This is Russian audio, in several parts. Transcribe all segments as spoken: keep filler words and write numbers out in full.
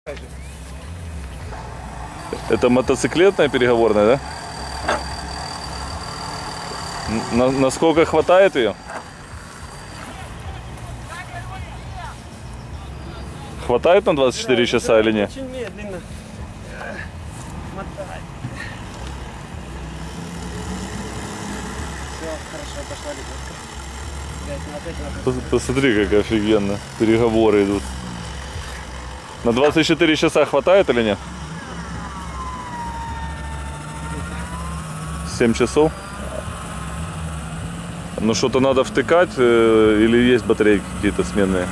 Это мотоциклетная переговорная, да? На, насколько хватает ее? Хватает на двадцать четыре часа или нет? Очень медленно. Мотай. Все, хорошо, пошла лебедка. Посмотри, как офигенно переговоры идут. На двадцать четыре часа хватает или нет? семь часов? Ну что-то надо втыкать э, или есть батарейки какие-то сменные?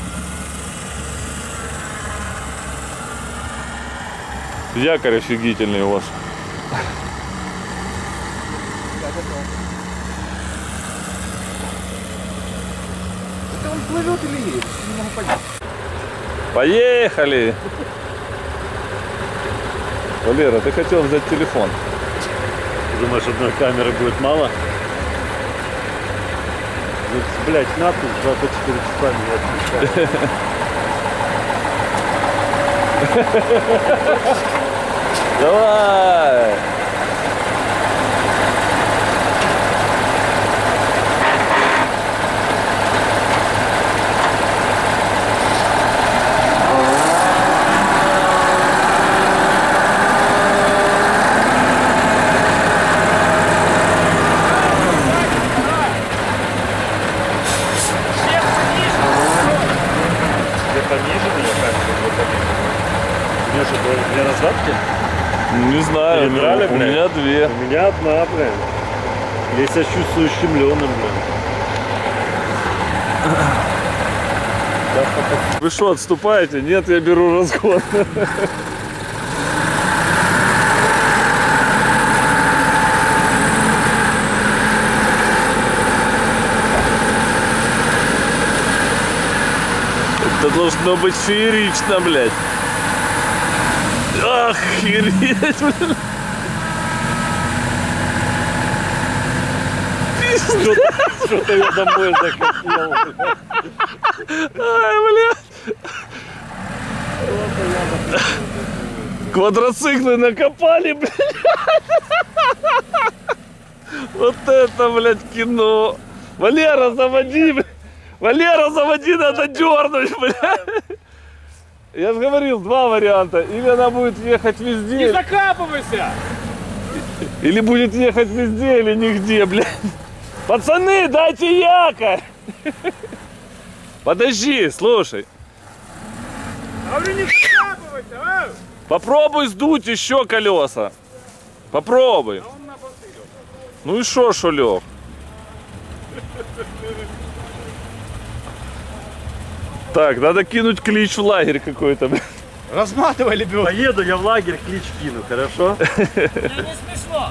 Якорь офигительный у вас. Это он плывет или нет? Не могу понять. Поехали! Валера, ты хотел взять телефон. Думаешь, одной камеры будет мало? Ну, блять, надпись двадцать четыре часа меня отмечает. Давай! Две насадки? Не знаю, Перебрали, у блядь? меня две. У меня одна, блин. Я себя чувствую ущемленным, блин. Вы что, отступаете? Нет, я беру разгон. Это должно быть феерично, блядь. Охереть, блин. Что-то я домой захотел. Ай, блядь. Квадроциклы накопали, блядь. Вот это, блядь, кино. Валера, заводи, блядь. Валера, заводи, надо дернуть, блядь. Я же говорил, два варианта. Или она будет ехать везде. Не закапывайся! Или будет ехать везде, или нигде, блядь. Пацаны, дайте якорь! Подожди, слушай. Говорю, не закапывайся, а! Попробуй сдуть еще колеса. Попробуй. А он на боты лег. Ну и шо, шо лег? Так, надо кинуть клич в лагерь какой-то. Разматывай лебедку. Поеду я в лагерь, клич кину, хорошо? Мне не смешно.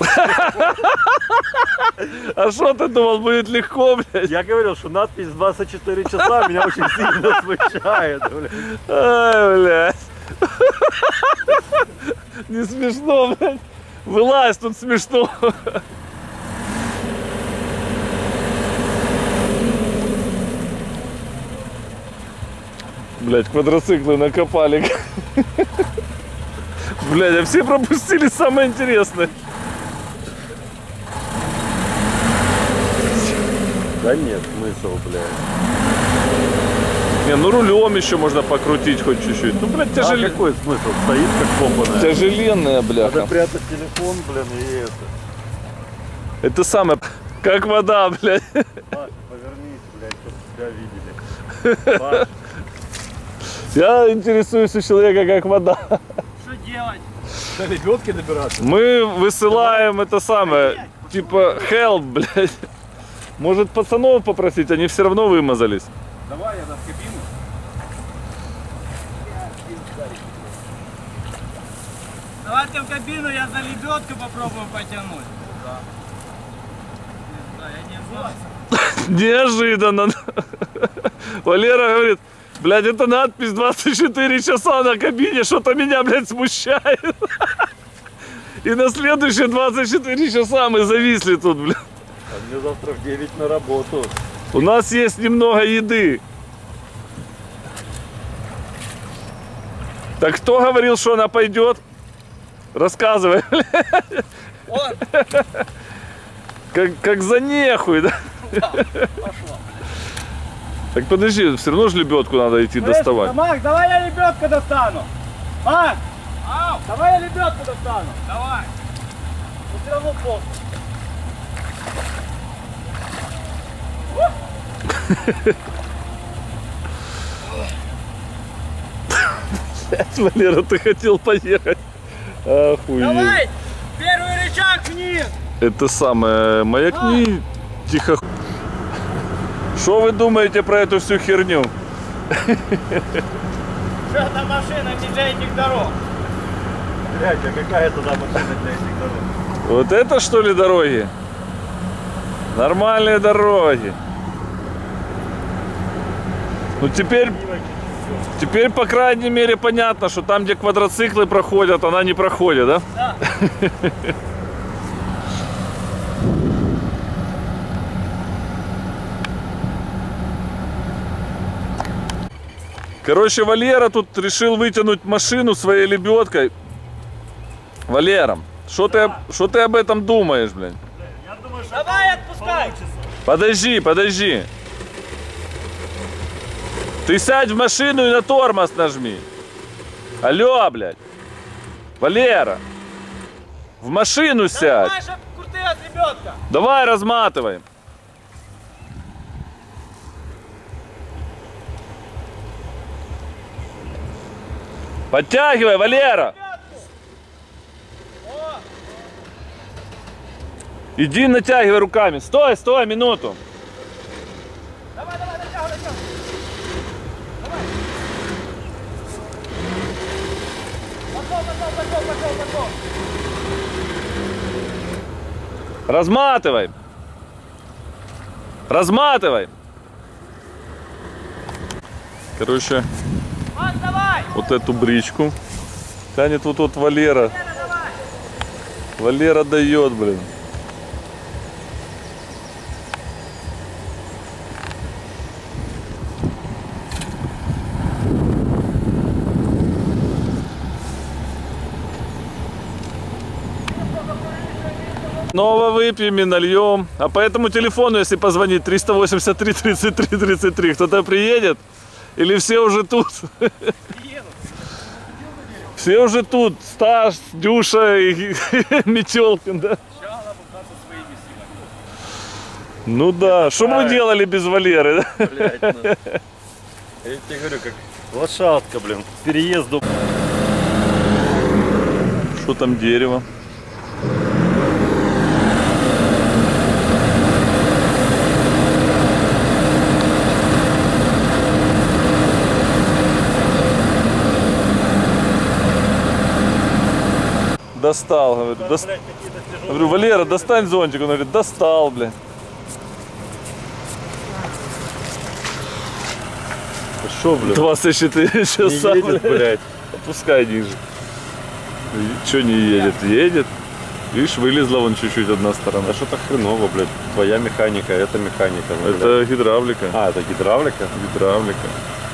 А что ты думал, будет легко, блядь? Я говорил, что надпись двадцать четыре часа меня очень сильно смущает, блядь. Ай, блядь. Не смешно, блядь. Вылазь, тут смешно. Блядь, квадроциклы накопали. Блядь, а все пропустили самое интересное. Да нет, смысл, блядь. Не, ну рулем еще можно покрутить хоть чуть-чуть. Ну, блядь, А тяжелее. какой смысл? Стоит как помпаная. Тяжеленная, бляха. Надо прятать телефон, блин, и это. Это самое, как вода, блядь. Паш, повернись, блядь, чтобы тебя видели. Паш. Я интересуюсь у человека, как вода. Что делать? До лебедки добираться? Мы высылаем это самое, типа, help, блядь. Может, пацанов попросить, они все равно вымазались. Давай, я на кабину. Давайте в кабину, я за лебедку попробую потянуть. Да. Да, я не знаю. Неожиданно. Валера говорит, блядь, это надпись двадцать четыре часа на кабине, что-то меня, блядь, смущает. И на следующие двадцать четыре часа мы зависли тут, блядь. А мне завтра в девять на работу. У нас есть немного еды. Так кто говорил, что она пойдет? Рассказывай. Он. Как, как за нехуй, да? Да, пошла. Так подожди, все равно же лебедку надо идти Слышь, доставать. Макс, давай я лебедку достану. Макс, Ау. Давай я лебедку достану. Давай. Но все равно плохо. Валера, ты хотел поехать. Охуеть. Давай, первый рычаг вниз. Это самое, маякни тихо. Что вы думаете про эту всю херню? Что это машина не для этих дорог? Блядь, а какая туда машина для этих дорог? Вот это что ли дороги? Нормальные дороги. Ну теперь, теперь по крайней мере понятно, что там, где квадроциклы проходят, она не проходит, да? Да. Короче, Валера тут решил вытянуть машину своей лебедкой. Валера, что ты, что ты об этом думаешь, блин? Я думаю, что Давай, отпускай. Подожди, подожди. Ты сядь в машину и на тормоз нажми. Алло, блядь. Валера. В машину сядь. Давай, чтоб крутилась лебедка. Давай разматываем. Подтягивай, Валера. О, Иди натягивай руками. Стой, стой, минуту. давай, давай, натягивай, натягивай. Давай. Пошел, пошел, пошел, пошел, пошел. Разматывай. Разматывай. Короче, Макс, давай. вот эту бричку тянет вот тот Валера. Лена, давай. Валера дает, блин. Снова выпьем и нальем. А по этому телефону, если позвонить, триста восемьдесят три тридцать три тридцать три, кто-то приедет? Или все уже тут? Все уже тут. Стас, Дюша и Метелкин, да? Ну да. Что бы вы делали без Валеры, да? блядь, ну. Я тебе говорю, как лошадка, блин, к переезду. Что там дерево? Достал, говорю. Там, Дос- блядь, какие-то тяжелые. Говорю, Валера, достань зонтик. Он говорит, достал, блядь. Шо, блядь? двадцать четыре часа, Не едет, блядь. Опускай ниже. Че не едет? Едет. Видишь, вылезла вон чуть-чуть одна сторона. А что-то хреново, блядь. Твоя механика, это механика. ну, блядь. Это гидравлика. А, это гидравлика? Гидравлика.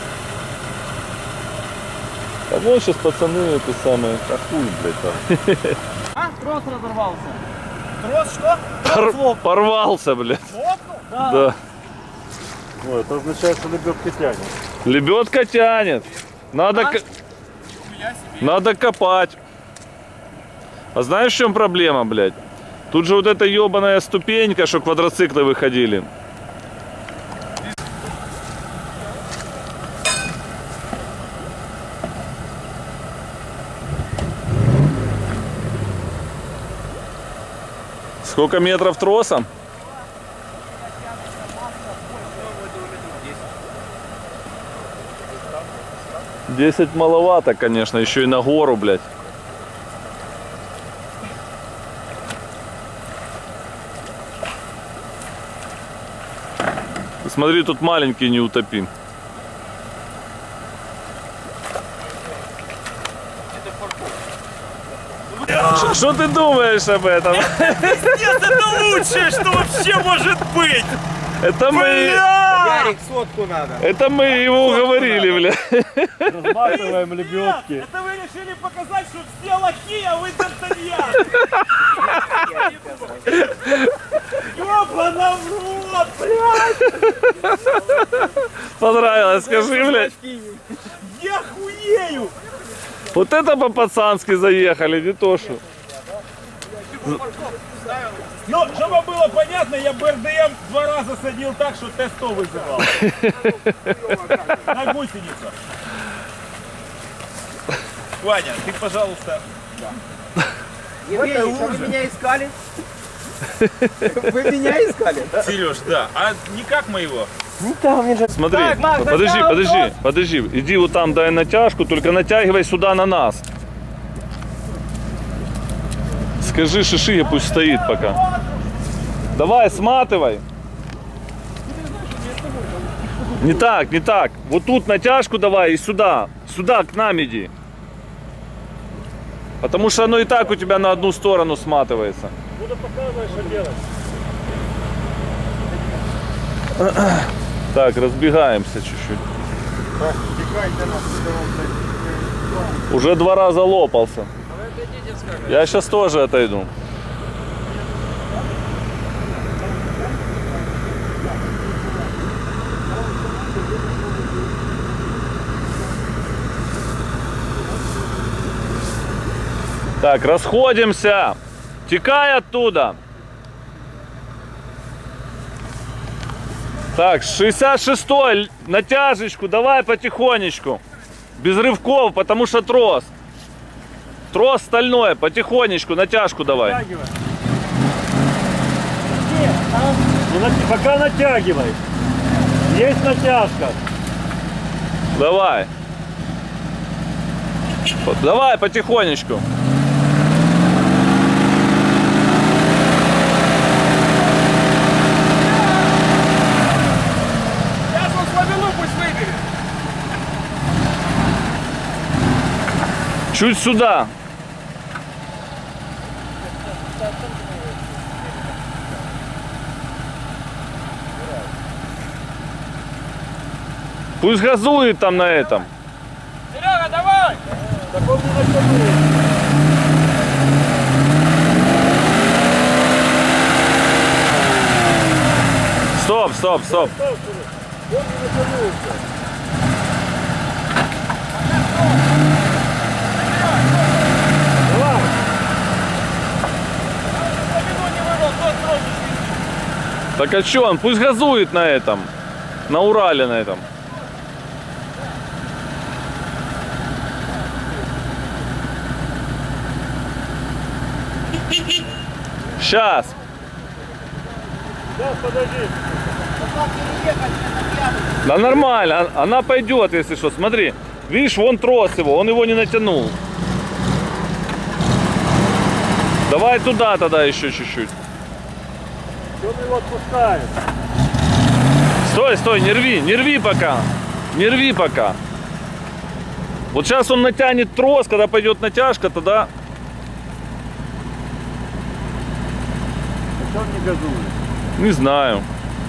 А вот сейчас пацаны это самое. Да хуй, блядь, там. А, трос разорвался. Трос что? Пор- порвался, блядь. Лопнул? Да. Да. Ну, это означает, что лебедка тянет. Лебедка тянет. Надо, А? ко- надо копать. А знаешь, в чем проблема, блядь? Тут же вот эта ебаная ступенька, что квадроциклы выходили. Сколько метров троса? Десять маловато, конечно, еще и на гору, блядь. Смотри, тут маленький не утопим. Что ты думаешь об этом? Пиздец, это лучшее, что вообще может быть! Это мы... Ярик, сотку надо. Это мы его уговорили, бля. Разматываем лебедки. Это вы решили показать, что все лохи, а вы Д'Артаньян. Ёбана в рот, блядь. Понравилось, скажи, блядь. Я хуею. Вот это по-пацански заехали, не то что. Ну, чтобы было понятно, я БРДМ два раза садил так, что Т сто вызывал. На гусеницу. Ваня, ты, пожалуйста. Евгений, а вы меня искали? Вы меня искали? Сереж, да. А не как моего? Смотри, Так, Макс, подожди, сначала подожди, тот. подожди. Иди вот там, дай натяжку, только натягивай сюда на нас. Скажи Шишиге, пусть стоит пока. Давай, сматывай. Не так, не так. Вот тут натяжку давай и сюда. Сюда, к нам иди. Потому что оно и так у тебя на одну сторону сматывается. Буду показывать, что делать. Так, разбегаемся чуть-чуть. Уже два раза лопался. Я сейчас тоже отойду. Так, расходимся. Текай оттуда. Так, шестьдесят шестой, натяжечку, давай потихонечку. Без рывков, потому что трос. Трос стальной, потихонечку, натяжку давай. Натягивай. Ну, нат- пока натягивай. Есть натяжка. Давай. Вот, давай потихонечку. Сейчас он слабину пусть выберет. Чуть сюда. Пусть газует там на этом. Серега, давай! Так он не натянул. Стоп, стоп, стоп. Он не натянулся. Давай. Слабину не вырвал, тот тросик. Так а что он? Пусть газует на этом. На Урале на этом. Сейчас. Сейчас, подожди. Да нормально, он- она пойдет, если что. Смотри, видишь, вон трос его, он его не натянул. Давай туда тогда еще чуть-чуть. Он его отпускает. Стой, стой, не рви, не рви пока. Не рви пока. Вот сейчас он натянет трос, когда пойдет натяжка, тогда... Что он не газует? Не знаю.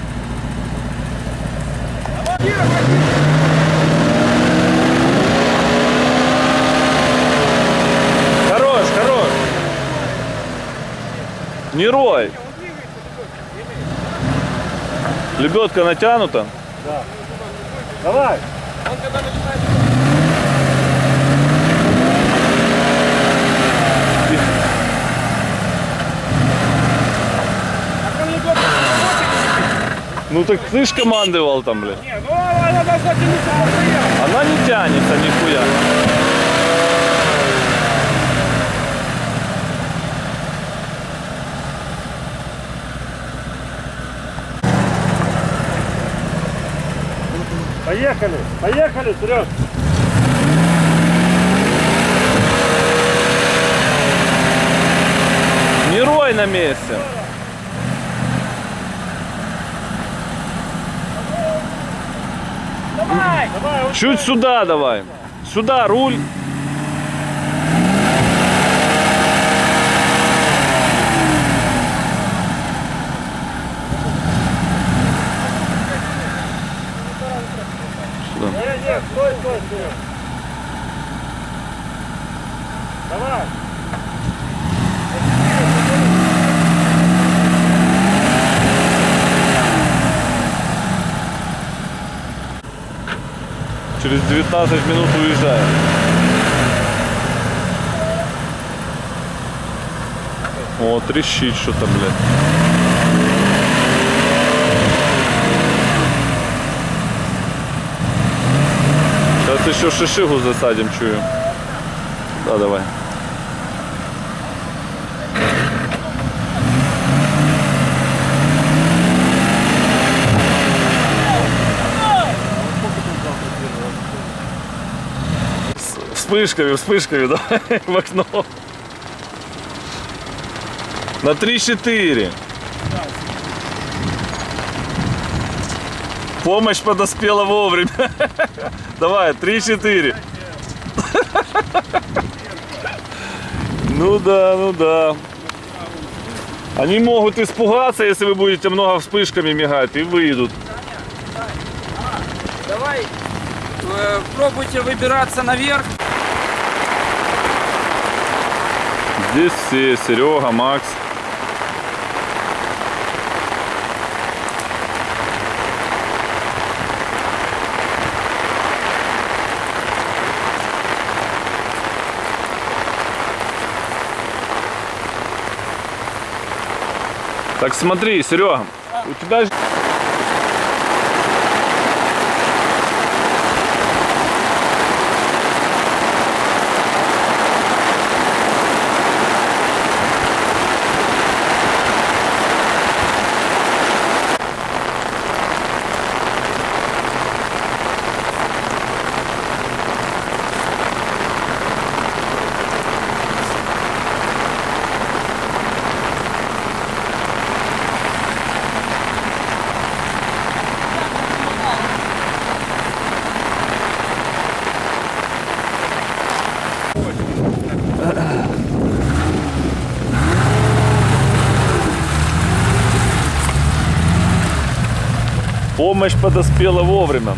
Хорош, хорош. Не рой. Лебедка натянута. Да. Давай. Ну так ты ж командовал там, блядь. Не, ну она должна тянуться постоянно. Она не тянется нихуя. Поехали. Поехали, Серег. Не рой на месте. Давай! Давай, вот Чуть сюда давай. Сюда руль. через девятнадцать минут уезжаем. О, трещит что-то, блядь. Сейчас еще шишигу засадим, чую. Да, давай. Вспышками, вспышками, давай в окно. На три-четыре. Помощь подоспела вовремя. Давай, три-четыре. Ну да, ну да. Они могут испугаться, если вы будете много вспышками мигать, и выйдут. Давай, э, пробуйте выбираться наверх. Здесь все, Серега, Макс. Так, смотри, Серега, у тебя... Помощь подоспела вовремя.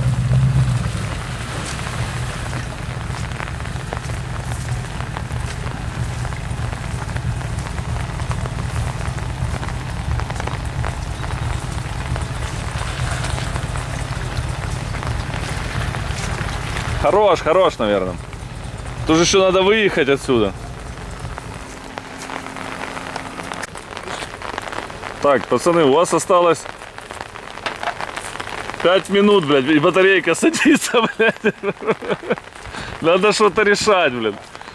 Хорош, хорош, наверное. Тут же еще надо выехать отсюда. Так, пацаны, у вас осталось пять минут, блядь, и батарейка садится, блядь. Надо что-то решать, блядь.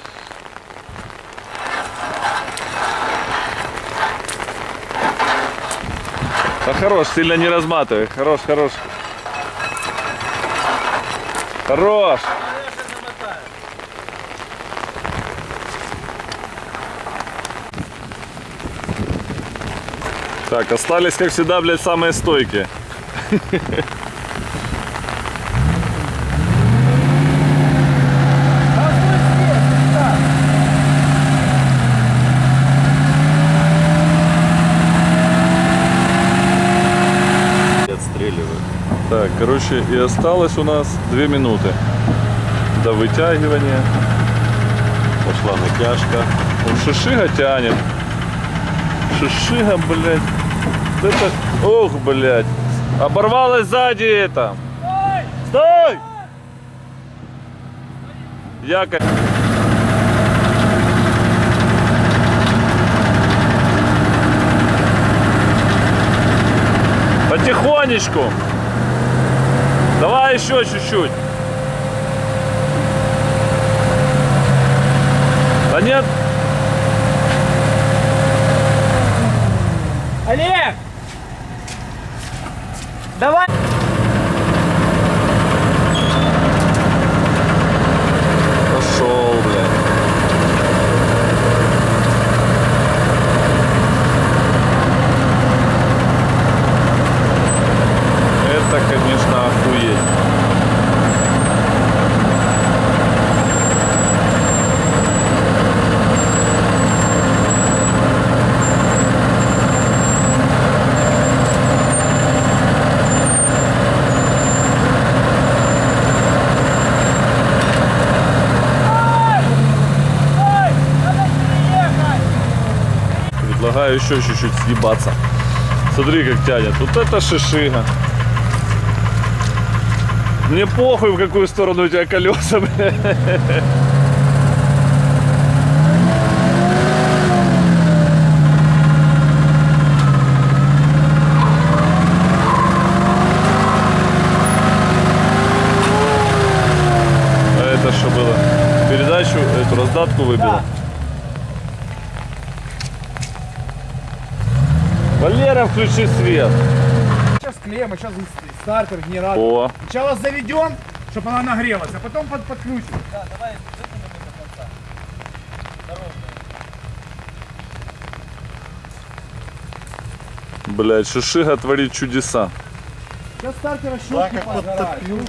А хорош, сильно не разматывай. Хорош, хорош. Хорош. Так, остались, как всегда, блядь, самые стойкие. Отстреливают. Так, короче, и осталось у нас две минуты до вытягивания. Пошла натяжка. Он шишига тянет. Шишига, блядь. Это... Ох, блядь. Оборвалась сзади это. Стой! Якорь. Потихонечку. Давай еще чуть-чуть. Да нет. Олег! Давай! Пошел, блядь. Это, конечно, охуеть. Предлагаю еще чуть-чуть съебаться. Смотри, как тянет. Вот это шишига. Мне похуй, в какую сторону у тебя колеса, бля. А это что было? Передачу, эту раздатку выбило? Да. Валера, включи свет. Сейчас клемма, сейчас стартер, генератор. О, Сначала заведем, чтобы она нагрелась, а потом под, подключим. Да, давай выкинем до конца. Дорожная. блядь, Шишига творит чудеса. Сейчас стартера Да, щетки как позгорают.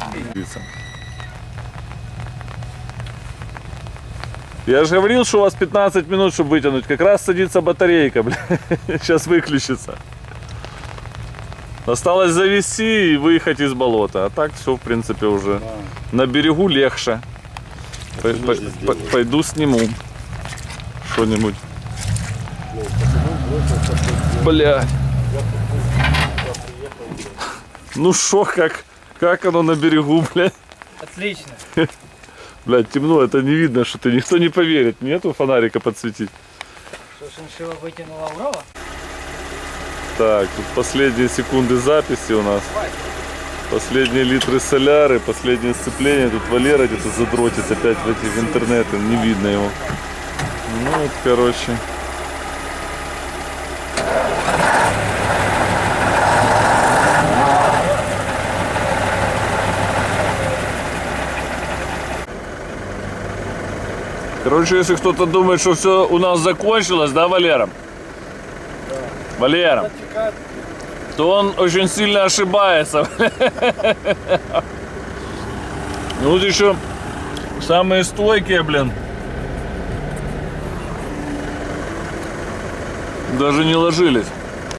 Я же говорил, что у вас пятнадцать минут, чтобы вытянуть. Как раз садится батарейка, бля. Сейчас выключится. Осталось завести и выехать из болота. А так все, в принципе, уже на берегу легче. Пой- пой- пой- Пойду сниму что-нибудь. Бля. Ну шо, как, как оно на берегу, блядь? Отлично. Блядь, темно, это не видно, что ты, никто не поверит. Нету фонарика подсветить. Что, шиншилла вытянула Урова? Так, тут последние секунды записи у нас. Последние литры соляры, последнее сцепление. Тут Валера где-то задротит опять в эти в интернеты, не видно его. Ну вот, короче. Короче, если кто-то думает, что все у нас закончилось, да, Валера? Да. Валера, то он очень сильно ошибается. Ну вот еще самые стойкие, блин. Даже не ложились.